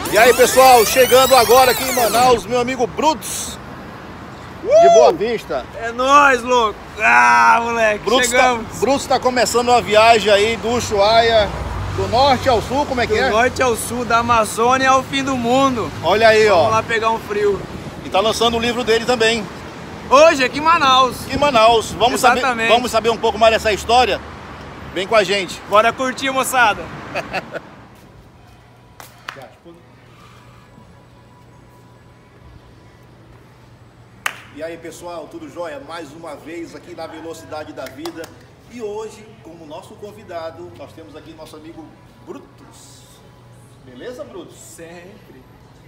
E aí, pessoal, chegando agora aqui em Manaus, meu amigo Brutus, de Boa Vista. É nóis, louco! Ah, moleque, chegamos! Brutus tá começando uma viagem aí do Ushuaia, do norte ao sul, como é que é? Do norte ao sul, da Amazônia ao fim do mundo. Olha aí, ó. Vamos lá pegar um frio. E tá lançando o livro dele também. Hoje, aqui em Manaus. Aqui em Manaus. Vamos saber um pouco mais dessa história? Vem com a gente. Bora curtir, moçada! E aí, pessoal, tudo jóia? Mais uma vez aqui na Velocidade da Vida. E hoje, como nosso convidado, nós temos aqui nosso amigo Brutus. Beleza, Brutus? Sempre.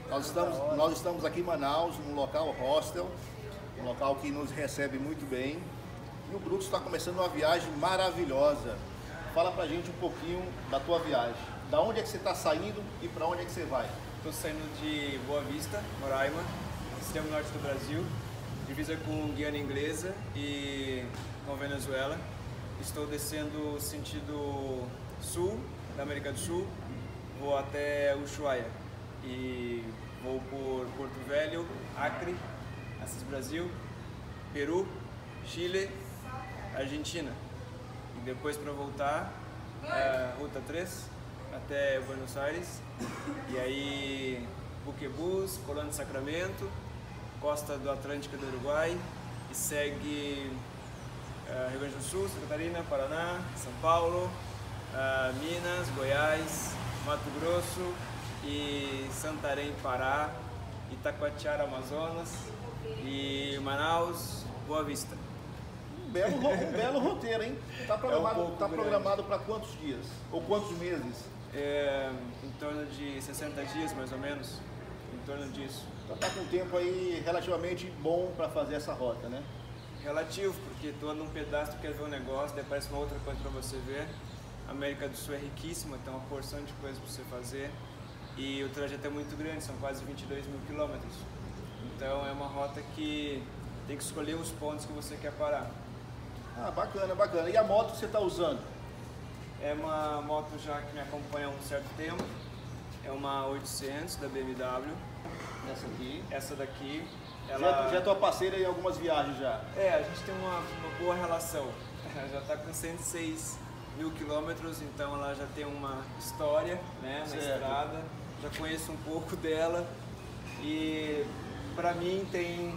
Nós estamos aqui em Manaus, num local hostel, um local que nos recebe muito bem. E o Brutus está começando uma viagem maravilhosa. Fala pra gente um pouquinho da tua viagem. Da onde é que você está saindo e para onde é que você vai? Estou saindo de Boa Vista, Roraima, extremo norte do Brasil, divisa com Guiana Inglesa e com Venezuela. Estou descendo sentido sul da América do Sul, vou até Ushuaia e vou por Porto Velho, Acre, Assis Brasil, Peru, Chile, Argentina. E depois para voltar, Ruta 3 até Buenos Aires, e aí Buquebus, Colônia de Sacramento, costa do Atlântico do Uruguai, e segue Rio Grande do Sul, Santa Catarina, Paraná, São Paulo, Minas, Goiás, Mato Grosso e Santarém, Pará, Itacoatiara, Amazonas e Manaus, Boa Vista. Um belo roteiro, hein? Está programado para quantos dias? Ou quantos meses? Em torno de 60 dias, mais ou menos. Em torno disso. Então tá com um tempo aí relativamente bom para fazer essa rota, né? Relativo, porque tu anda um pedaço, tu quer ver um negócio, daí aparece uma outra coisa para você ver. A América do Sul é riquíssima, tem uma porção de coisas para você fazer. E o trajeto é muito grande, são quase 22 mil quilômetros. Então é uma rota que tem que escolher os pontos que você quer parar. Ah, bacana, bacana. E a moto que você está usando? É uma moto já que me acompanha há um certo tempo. É uma 800 da BMW. Essa aqui? Essa daqui. Ela... Já é tua parceira em algumas viagens já? A gente tem uma boa relação. Ela já está com 106 mil quilômetros, então ela já tem uma história, né, na estrada. Já conheço um pouco dela e para mim tem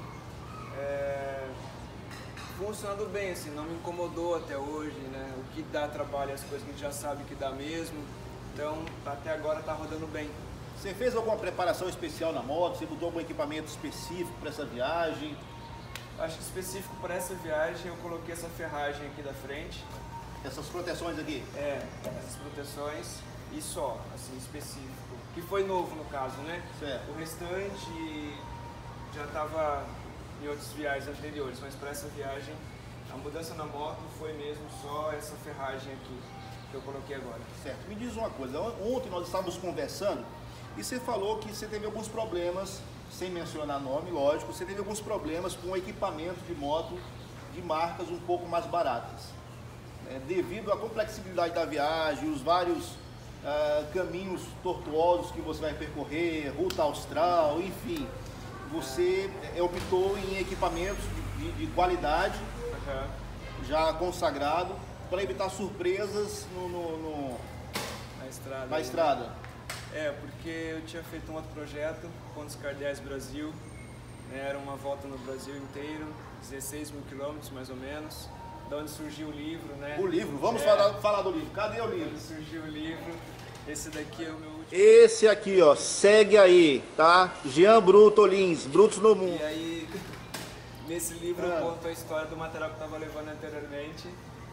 funcionado bem, assim, não me incomodou até hoje, né? O que dá trabalho é as coisas que a gente já sabe que dá mesmo, então até agora tá rodando bem. Você fez alguma preparação especial na moto? Você botou algum equipamento específico para essa viagem? Acho que específico para essa viagem eu coloquei essa ferragem aqui da frente. Essas proteções aqui? Essas proteções e só, assim, específico. Que foi novo no caso, né? Certo. O restante já estava em outras viagens anteriores, mas para essa viagem a mudança na moto foi mesmo só essa ferragem aqui que eu coloquei agora. Certo. Me diz uma coisa, ontem nós estávamos conversando e você falou que você teve alguns problemas, sem mencionar nome, lógico, você teve alguns problemas com o equipamento de moto de marcas um pouco mais baratas. Devido à complexibilidade da viagem, os vários caminhos tortuosos que você vai percorrer, ruta austral, enfim, você optou em equipamentos de qualidade, já consagrado, para evitar surpresas na estrada. Porque eu tinha feito um outro projeto, Pontos Cardeais Brasil, né, era uma volta no Brasil inteiro, 16 mil quilômetros mais ou menos, da onde surgiu o livro, né? O livro, vamos falar do livro, cadê o livro? Onde surgiu o livro, esse daqui é o meu último. Esse aqui, ó, segue aí, tá? Jean Bruto Lins, Brutos no Mundo. E aí, nesse livro eu conto a história do material que eu estava levando anteriormente.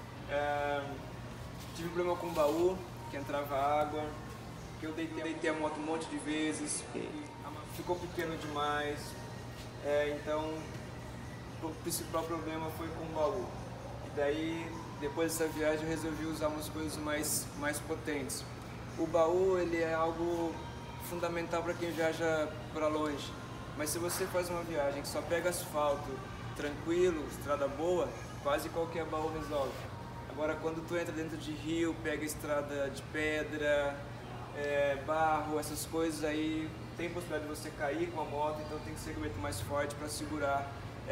Tive problema com o baú, que entrava água, que eu deitei a moto um monte de vezes, ficou pequeno demais, então o principal problema foi com o baú. E daí, depois dessa viagem, eu resolvi usar umas coisas mais potentes. O baú, ele é algo fundamental para quem viaja para longe, mas se você faz uma viagem que só pega asfalto, tranquilo, estrada boa, quase qualquer baú resolve. Agora, quando tu entra dentro de rio, pega estrada de pedra, barro, essas coisas aí, tem possibilidade de você cair com a moto, então tem que ser equipamento mais forte para segurar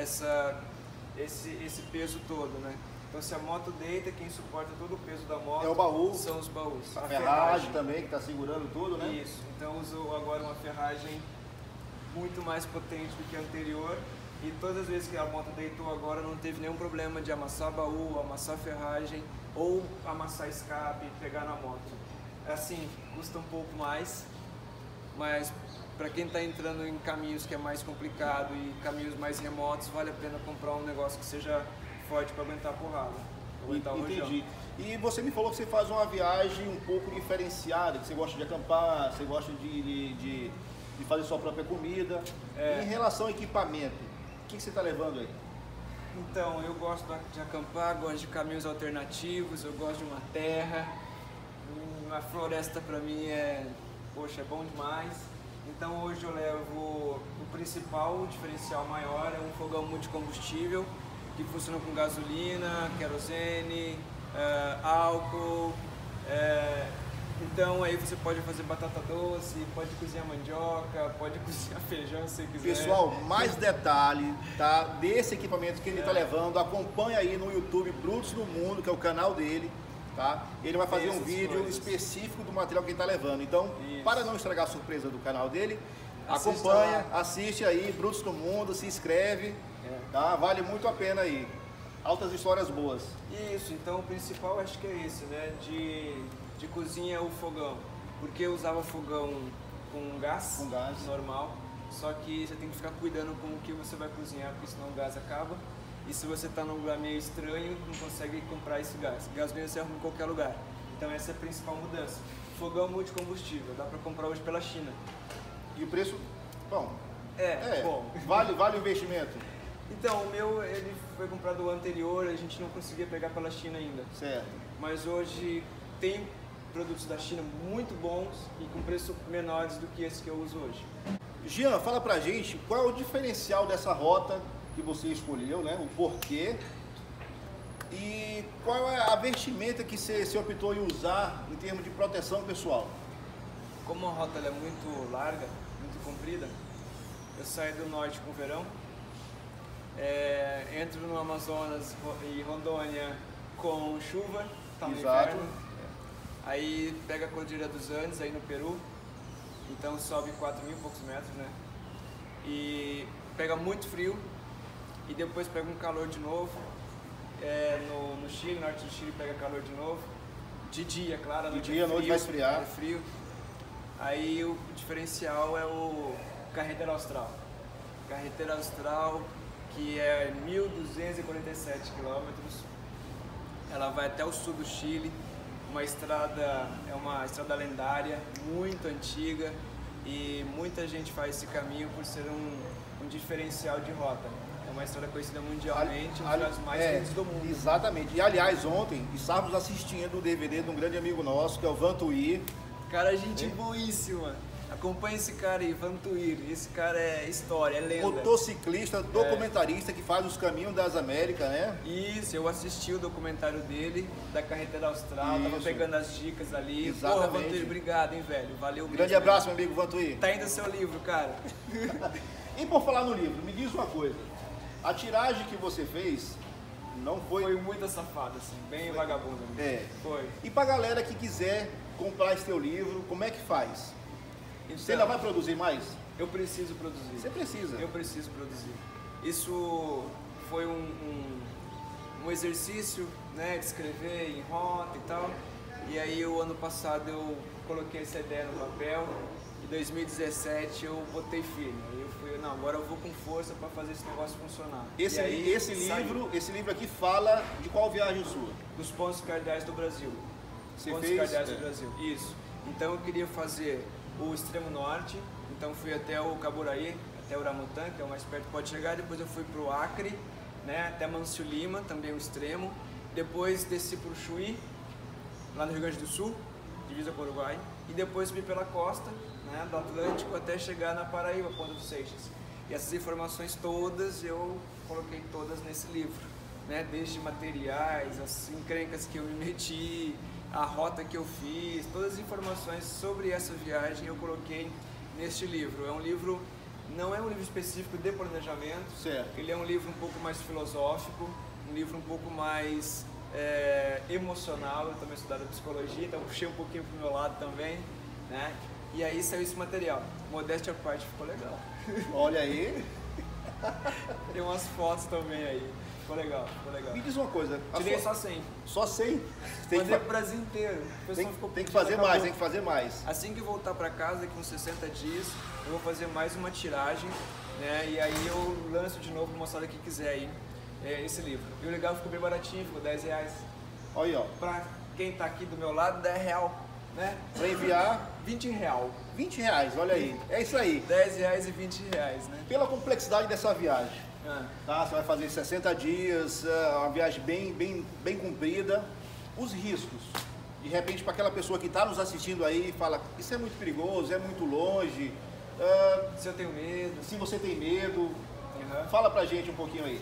esse peso todo, né? Então se a moto deita, quem suporta todo o peso da moto é o baú, são os baús. A ferragem também, que está segurando tudo, né? Isso, então uso agora uma ferragem muito mais potente do que a anterior, e todas as vezes que a moto deitou agora não teve nenhum problema de amassar baú, amassar ferragem ou amassar escape e pegar na moto. Assim, custa um pouco mais, mas para quem está entrando em caminhos que é mais complicado e caminhos mais remotos, vale a pena comprar um negócio que seja forte para aguentar a porrada, aguentar o rojão. Entendi. E você me falou que você faz uma viagem um pouco diferenciada, que você gosta de acampar, você gosta de fazer sua própria comida. Em relação ao equipamento, o que você está levando aí? Então, eu gosto de acampar, gosto de caminhos alternativos, eu gosto de uma terra. Uma floresta para mim poxa, é bom demais. Então hoje eu levo o principal, o diferencial maior, é um fogão multicombustível que funciona com gasolina, querosene, álcool. Então aí você pode fazer batata doce, pode cozinhar mandioca, pode cozinhar feijão se você quiser. Pessoal, mais detalhe, tá, desse equipamento que ele está levando, acompanha aí no YouTube Brutos do Mundo, que é o canal dele. Tá? Ele vai fazer um vídeo específico do material que ele está levando. Então, para não estragar a surpresa do canal dele, acompanha, assiste aí, Brutos do Mundo, se inscreve, tá? Vale muito a pena aí. Altas histórias boas. Isso, então o principal acho que é esse, né? De cozinha é o fogão. Porque eu usava fogão com gás normal, só que você tem que ficar cuidando com o que você vai cozinhar, porque senão o gás acaba. E se você está num lugar meio estranho, não consegue comprar esse gás. Gasolina você arruma em qualquer lugar. Então essa é a principal mudança. Fogão multicombustível, dá para comprar hoje pela China. E o preço, bom, bom. Vale o investimento? Então, o meu ele foi comprado o anterior, a gente não conseguia pegar pela China ainda. Certo. Mas hoje tem produtos da China muito bons e com preço menores do que esse que eu uso hoje. Jean, fala pra gente qual é o diferencial dessa rota que você escolheu, né? O porquê e qual é a vestimenta que você optou em usar em termos de proteção pessoal. Como a rota é muito larga, muito comprida, eu saio do norte com o verão, entro no Amazonas e Rondônia com chuva, tá no inverno, aí pega a Cordilheira dos Andes aí no Peru, então sobe 4.000 e poucos metros, né? E pega muito frio. E depois pega um calor de novo, no Chile, norte do Chile pega calor de novo, de dia, claro, de dia, à noite vai esfriar. É frio. Aí o diferencial é o Carretera Austral. Carretera Austral, que é 1.247 quilômetros, ela vai até o sul do Chile, é uma estrada lendária, muito antiga, e muita gente faz esse caminho por ser um diferencial de rota. É uma estrada conhecida mundialmente, uma das mais grandes do mundo. Exatamente. E aliás, ontem estávamos assistindo o DVD de um grande amigo nosso, que é o Vantuir. Cara, gente boíssima. Acompanha esse cara aí, Vantuir. Esse cara é história, é lenda. Motociclista, documentarista que faz os caminhos das Américas, né? Isso, eu assisti o documentário dele, da Carretera Austral, tava pegando as dicas ali. Exatamente. Porra, Vantuir, obrigado, hein, velho. Valeu mesmo. Grande abraço, meu amigo Vantuir. Tá indo seu livro, cara. E por falar no livro, me diz uma coisa. A tiragem que você fez não foi... Foi muito safada, assim, bem vagabunda. Foi. E pra galera que quiser comprar esse teu livro, como é que faz? Então, você ainda vai produzir mais? Eu preciso produzir. Você precisa. Eu preciso produzir. Isso foi um exercício, né, de escrever em rota e tal. E aí o ano passado eu coloquei essa ideia no papel. Em 2017 eu botei firme. Aí eu fui, não, agora eu vou com força para fazer esse negócio funcionar. Esse livro aqui fala de qual viagem sua? Dos pontos cardeais do Brasil. Você pontos fez? cardeais do Brasil. Isso. Então eu queria fazer o extremo norte, então fui até o Caburaí, até o Uramutã, que é o mais perto que pode chegar. Depois eu fui para o Acre, né, até Mancio Lima, também o extremo. Depois desci para o Chuí, lá no Rio Grande do Sul, divisa com o Uruguai. E depois subi pela costa, né, do Atlântico até chegar na Paraíba, Ponta dos Seixas. E essas informações todas eu coloquei todas nesse livro, né, desde materiais, as encrencas que eu me meti, a rota que eu fiz, todas as informações sobre essa viagem eu coloquei neste livro. É um livro, não é um livro específico de planejamento, certo. Ele é um livro um pouco mais filosófico, um livro um pouco mais emocional. Eu também estudava psicologia, então puxei um pouquinho pro meu lado também, né? E aí saiu esse material. Modéstia à parte, ficou legal. Olha aí. Tem umas fotos também aí. Ficou legal, ficou legal. Me diz uma coisa. Tirei só 100. Só 100? Mandei pro Brasil inteiro. Tem que fazer mais, tem que fazer mais. Assim que voltar para casa, daqui uns 60 dias, eu vou fazer mais uma tiragem, né? E aí eu lanço de novo para mostrar quem quiser aí esse livro. E o legal, ficou bem baratinho, ficou R$10. Olha aí, ó. Para quem tá aqui do meu lado, R$10, né? Para enviar... R$20. R$20, olha aí. É isso aí. R$10 e R$20, né? Pela complexidade dessa viagem. Tá? Você vai fazer 60 dias, uma viagem bem comprida. Os riscos, de repente, para aquela pessoa que está nos assistindo aí e fala, isso é muito perigoso, é muito longe. Se eu tenho medo. Se você tem medo, fala pra gente um pouquinho aí.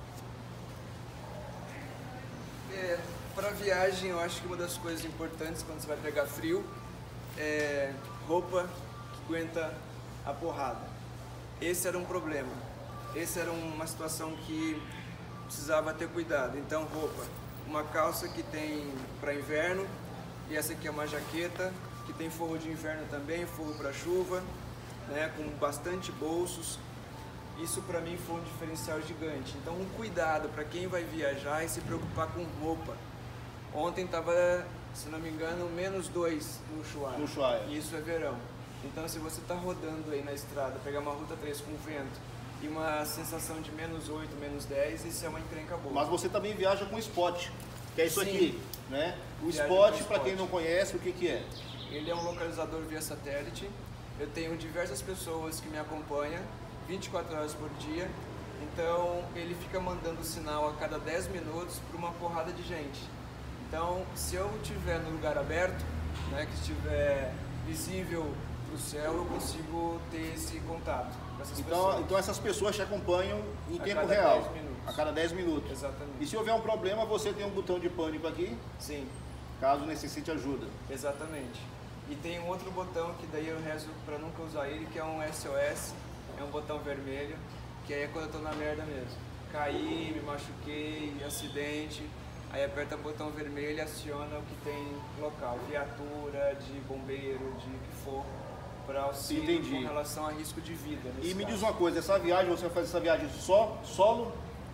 Para viagem, eu acho que uma das coisas importantes quando você vai pegar frio é roupa que aguenta a porrada. Esse era um problema. Essa era uma situação que precisava ter cuidado. Então, roupa, uma calça que tem para inverno, e essa aqui é uma jaqueta que tem forro de inverno também, forro para chuva, né, com bastante bolsos. Isso para mim foi um diferencial gigante. Então, um cuidado para quem vai viajar e se preocupar com roupa. Ontem estava, se não me engano, -2 no Ushuaia. E isso é verão. Então, se você está rodando aí na estrada, pegar uma ruta 3 com vento, e uma sensação de -8, -10, isso é uma encrenca boa. Mas você também viaja com Spot, que é isso Sim. aqui, né? O Viajo Spot, com para quem não conhece, o que é? Ele é um localizador via satélite. Eu tenho diversas pessoas que me acompanham 24 horas por dia. Então, ele fica mandando sinal a cada 10 minutos para uma porrada de gente. Então, se eu estiver no lugar aberto, né, que estiver visível para o céu, eu consigo ter esse contato com essas pessoas. Então essas pessoas te acompanham em tempo cada real, 10 minutos. a cada 10 minutos. Exatamente. E se houver um problema, você tem um botão de pânico aqui, Sim, caso necessite ajuda. exatamente. E tem um outro botão que daí eu rezo para nunca usar ele, que é um SOS, é um botão vermelho, que aí é quando eu tô na merda mesmo. Caí, me machuquei, acidente, aí aperta o botão vermelho e aciona o que tem local, viatura, de bombeiro, de o que for, para auxílio com relação a risco de vida. E me diz uma coisa, essa viagem, você vai fazer essa viagem solo?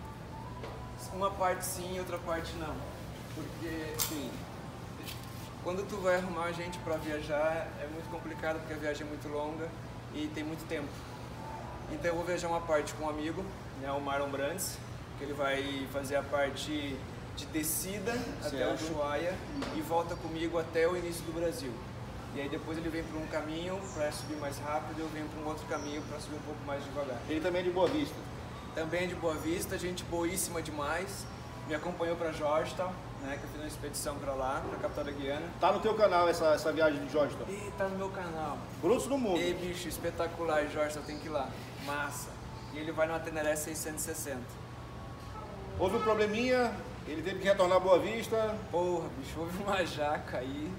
Uma parte sim, outra parte não. Porque, sim, quando tu vai arrumar gente para viajar, é muito complicado porque a viagem é muito longa e tem muito tempo. Então eu vou viajar uma parte com um amigo, né, o Marlon Brandes, que ele vai fazer a parte de descida até o Ushuaia e volta comigo até o início do Brasil. E aí depois ele vem por um caminho para subir mais rápido, eu venho por um outro caminho para subir um pouco mais devagar. Ele também é de Boa Vista? Também é de Boa Vista, gente boíssima demais. Me acompanhou para Georgetown, né, que eu fiz uma expedição para lá, para a capital da Guiana. Tá no teu canal essa viagem de Georgetown? E tá no meu canal. Brutos do Mundo. E bicho, espetacular, Georgetown, tem que ir lá. Massa. E ele vai no Teneré 660. Houve um probleminha, ele teve que retornar a Boa Vista. Porra, bicho, houve uma jaca aí.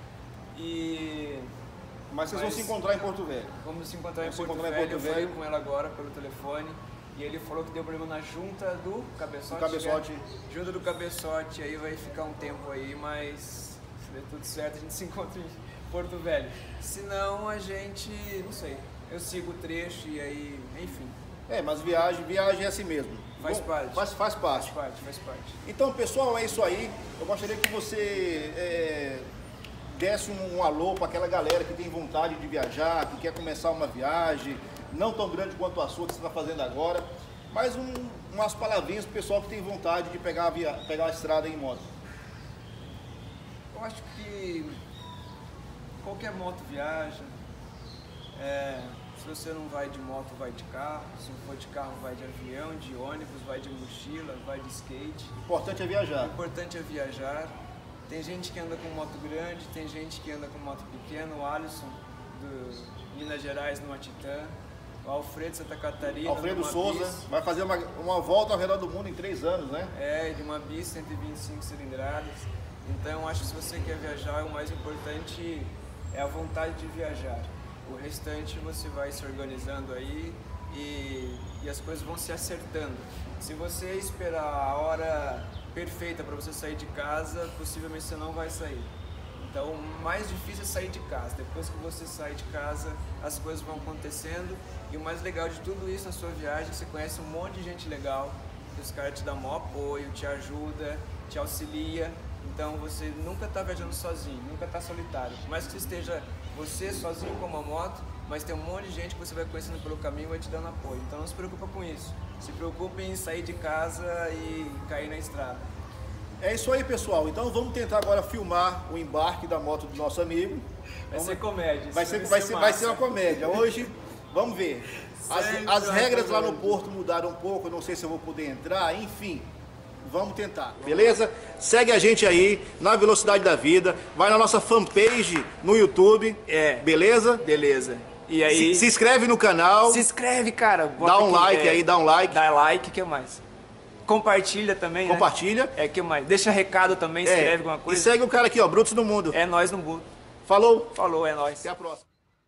Mas vocês vão se encontrar em Porto Velho. Vamos se encontrar em Porto Velho. Eu falei com ela agora pelo telefone. E ele falou que deu problema na junta do cabeçote. Junta do cabeçote, aí vai ficar um tempo aí, mas se der tudo certo a gente se encontra em Porto Velho. Se não, a gente, não sei, eu sigo o trecho e aí, enfim. Mas viagem é assim mesmo. Faz parte. Faz parte. Faz parte. Então, pessoal, é isso aí. Eu gostaria que você desse um alô para aquela galera que tem vontade de viajar, que quer começar uma viagem, não tão grande quanto a sua que você está fazendo agora, mas umas palavrinhas para o pessoal que tem vontade de pegar a estrada em moto. Eu acho que qualquer moto viaja. Se você não vai de moto, vai de carro. Se não for de carro, vai de avião, de ônibus, vai de mochila, vai de skate. O importante é viajar. O importante é viajar. Tem gente que anda com moto grande, tem gente que anda com moto pequena. O Alisson, do Minas Gerais, numa Titan. O Alfredo, Santa Catarina. Alfredo Souza vai fazer uma volta ao redor do mundo em 3 anos, né? De uma bis 125 cilindradas. Então acho que se você quer viajar, o mais importante é a vontade de viajar. O restante você vai se organizando aí e as coisas vão se acertando. Se você esperar a hora perfeita para você sair de casa, possivelmente você não vai sair. Então o mais difícil é sair de casa. Depois que você sai de casa, as coisas vão acontecendo. E o mais legal de tudo isso na sua viagem, você conhece um monte de gente legal, que os caras te dão maior apoio, te ajuda, te auxilia. Então você nunca está viajando sozinho, nunca está solitário. Por mais que você esteja você sozinho com uma moto, mas tem um monte de gente que você vai conhecendo pelo caminho e vai te dando apoio. Então não se preocupa com isso. Se preocupe em sair de casa e cair na estrada. É isso aí, pessoal. Então vamos tentar agora filmar o embarque da moto do nosso amigo. Vai ser comédia. Vai ser uma comédia. Hoje, vamos ver. As regras lá no porto mudaram um pouco, eu não sei se eu vou poder entrar, enfim. Vamos tentar, beleza? Segue a gente aí na Velocidade da Vida, vai na nossa fanpage no YouTube, beleza? Beleza. E aí... Se inscreve no canal. Se inscreve, cara. Dá um like aí, dá um like. Dá like, o que mais? Compartilha também, Compartilha. Né? Que mais? Deixa recado também, escreve alguma coisa. E segue o cara aqui, ó, Brutos do Mundo. É nós no mundo. Falou? Falou, é nós. Até a próxima.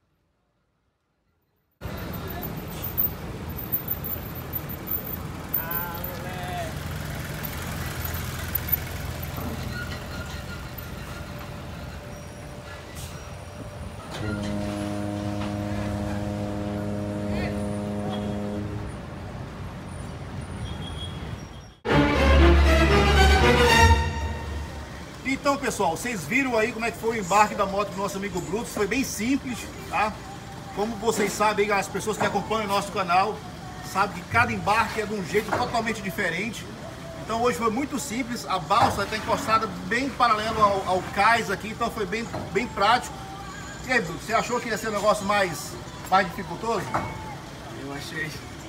Então, pessoal, vocês viram aí como é que foi o embarque da moto do nosso amigo Brutus. Foi bem simples, tá? Como vocês sabem, as pessoas que acompanham o nosso canal sabem que cada embarque é de um jeito totalmente diferente. Então hoje foi muito simples, a balsa está encostada bem paralelo ao cais aqui, então foi bem prático. E aí, Brutus, você achou que ia ser um negócio mais dificultoso? Eu achei.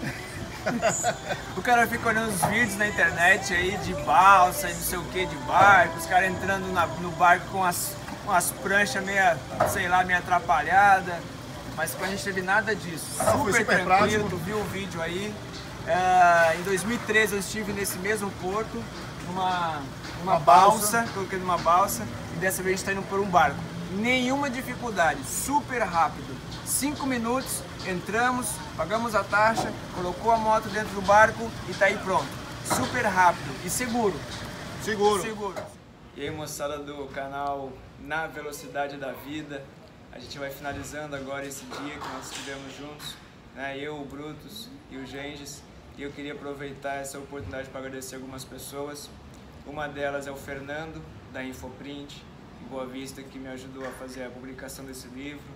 O cara fica olhando os vídeos na internet aí de balsa e não sei o que de barco, os caras entrando no barco com as pranchas meia, sei lá, meio atrapalhada, mas com a gente teve nada disso. Super tranquilo, prático. Tu viu o vídeo aí. Em 2013 eu estive nesse mesmo porto, numa balsa, coloquei numa balsa, e dessa vez a gente está indo por um barco. Nenhuma dificuldade, super rápido. 5 minutos, entramos, pagamos a taxa, colocou a moto dentro do barco e tá aí pronto. Super rápido e seguro. Seguro. E aí, moçada do canal Na Velocidade da Vida, a gente vai finalizando agora esse dia que nós estivemos juntos, né? Eu, o Brutus e o Genges, e eu queria aproveitar essa oportunidade para agradecer algumas pessoas. Uma delas é o Fernando, da Infoprint, em Boa Vista, que me ajudou a fazer a publicação desse livro.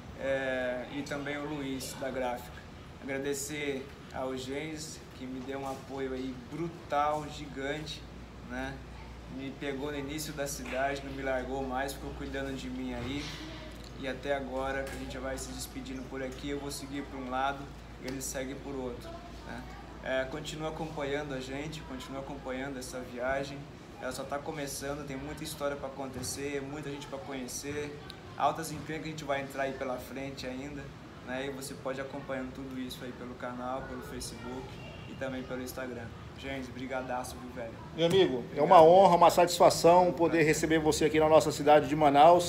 E também o Luiz, da gráfica. Agradecer ao Genges, que me deu um apoio aí brutal, gigante, né? Me pegou no início da cidade, não me largou mais, ficou cuidando de mim aí. E até agora, que a gente vai se despedindo por aqui, eu vou seguir por um lado e ele segue por outro, né? Continua acompanhando a gente, continua acompanhando essa viagem. Ela só está começando, tem muita história para acontecer, muita gente para conhecer. Altas encrencas que a gente vai entrar aí pela frente ainda, né? E você pode acompanhando tudo isso aí pelo canal, pelo Facebook e também pelo Instagram. Gente, brigadaço, viu, velho? Meu amigo, obrigado. É uma honra, uma satisfação poder receber você aqui na nossa cidade de Manaus.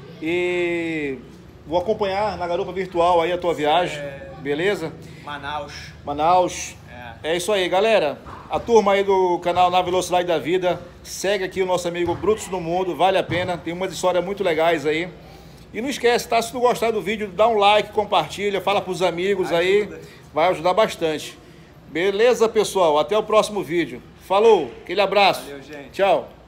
E vou acompanhar na garupa virtual aí a tua viagem, beleza? Manaus. É isso aí, galera. A turma aí do canal Na Velocidade da Vida, segue aqui o nosso amigo Brutus do Mundo, vale a pena, tem umas histórias muito legais aí. E não esquece, tá? Se tu gostar do vídeo, dá um like, compartilha, fala pros amigos aí, vai ajudar bastante. Beleza, pessoal? Até o próximo vídeo. Falou, aquele abraço. Valeu, gente. Tchau.